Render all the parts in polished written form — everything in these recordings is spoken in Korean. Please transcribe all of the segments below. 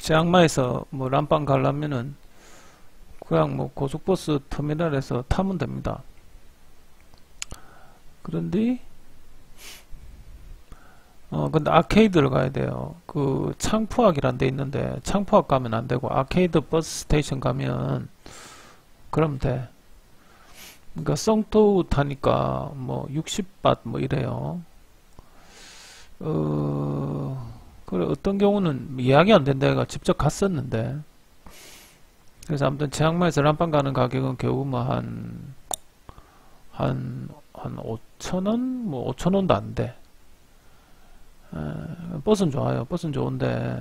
치앙마이에서 뭐 람빵 가려면은 그냥 뭐 고속버스 터미널에서 타면 됩니다. 그런데 근데 아케이드를 가야 돼요. 그 창푸학이란 데 있는데 창푸학 가면 안 되고 아케이드 버스 스테이션 가면 그럼 돼. 그러니까 썽토우 타니까 뭐 60밭 뭐 이래요. 그래 어떤 경우는 예약이 안 된다 해가 직접 갔었는데, 그래서 아무튼 치앙마이에서 람빵 가는 가격은 겨우 뭐 한 5천원? 뭐 5천원도 안 돼. 버스는 좋아요. 버스는 좋은데,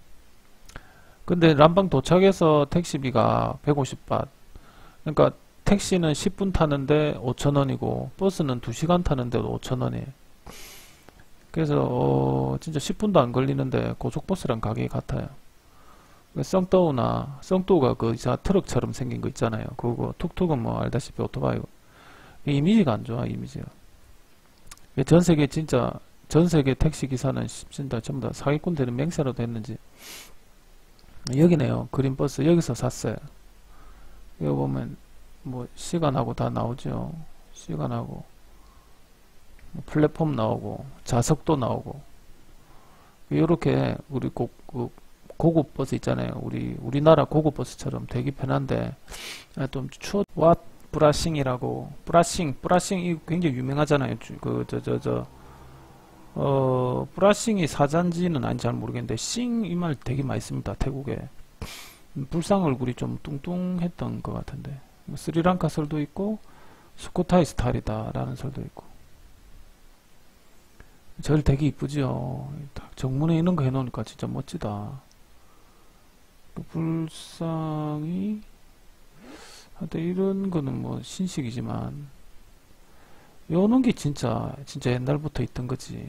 근데 람빵 도착해서 택시비가 150밭. 그러니까 택시는 10분 타는데 5천원이고 버스는 2시간 타는데도 5천원이에요. 그래서 진짜 10분도 안 걸리는데 고속버스랑 가격이 같아요. 썽또우가 그 트럭처럼 생긴 거 있잖아요. 그거 툭툭은 뭐 알다시피 오토바이고, 이미지가 안 좋아. 이미지가 전세계 진짜 전세계 택시 기사는 진짜 전부 다 사기꾼 되는 맹세로 됐는지. 여기네요. 그린버스 여기서 샀어요. 이거 보면 뭐 시간하고 다 나오죠. 시간하고 뭐 플랫폼 나오고 좌석도 나오고. 이렇게 우리 고급 버스 있잖아요. 우리나라 고급 버스처럼 되게 편한데 좀 추워. 브라싱이라고. 브라싱이 굉장히 유명하잖아요. 브라싱이 사잔지는 아닌지 잘 모르겠는데 싱 이 말 되게 많이 씁니다. 태국에. 불상 얼굴이 좀 뚱뚱했던 것 같은데, 스리랑카 설도 있고 스코타이 스타일이다 라는 설도 있고. 절 되게 이쁘죠. 정문에 이런 거 해놓으니까 진짜 멋지다. 그 불상이 하여튼 이런 거는 뭐 신식이지만 요런 게 진짜 옛날부터 있던 거지.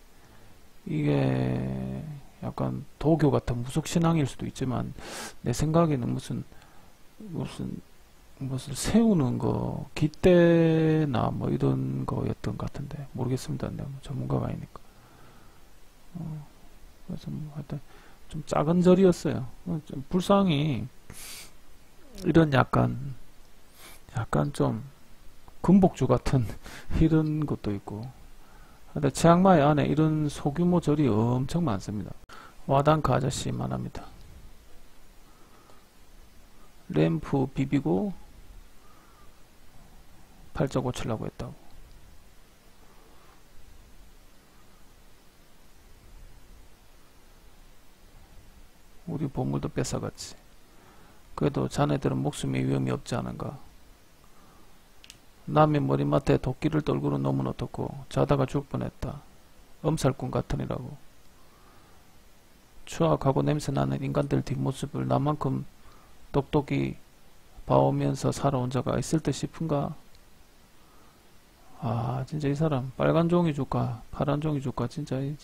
이게 약간 도교 같은 무속신앙일 수도 있지만 내 생각에는 무슨 세우는 거 깃대나 뭐 이런 거였던 것 같은데 모르겠습니다. 내가 뭐 전문가가 아니니까. 그래서 뭐 하여튼 좀 작은 절이었어요. 좀 불상이 이런 약간 좀 금복주 같은 이런 것도 있고. 근데 치앙마이 안에 이런 소규모 절이 엄청 많습니다. 와당크 아저씨만 합니다. 램프 비비고 팔자 고치려고 했다고. 우리 보물도 뺏어갔지. 그래도 자네들은 목숨의 위험이 없지 않은가. 남의 머리맡에 도끼를 떨구는 놈은 어떻고 자다가 죽을 뻔했다. 엄살꾼 같으니라고. 추악하고 냄새나는 인간들 뒷모습을 나만큼 똑똑히 봐오면서 살아온 자가 있을 듯 싶은가. 진짜 이 사람 빨간 종이 줄까 파란 종이 줄까. 진짜는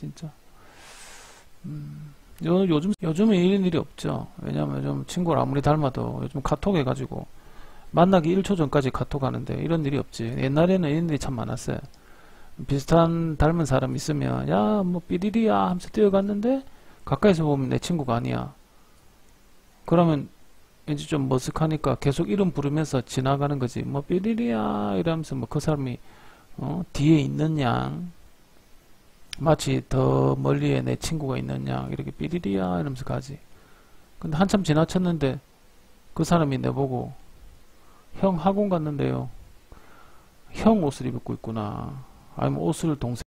요즘은 이런 일이 없죠. 왜냐면 요즘 친구를 아무리 닮아도 요즘 카톡 해가지고 만나기 1초 전까지 카톡 하는데 이런 일이 없지. 옛날에는 이런 일이 참 많았어요. 비슷한 닮은 사람 있으면 야 뭐 삐리리야 하면서 뛰어갔는데 가까이서 보면 내 친구가 아니야. 그러면 왠지 좀 머쓱하니까 계속 이름 부르면서 지나가는 거지. 뭐 삐리리야 이러면서 뭐 그 사람이 뒤에 있는 양, 마치 더 멀리에 내 친구가 있는 양 이렇게 삐리리야 이러면서 가지. 근데 한참 지나쳤는데 그 사람이 내보고 형 학원 갔는데요. 형 옷을 입고 있구나. 아니면 옷을 동생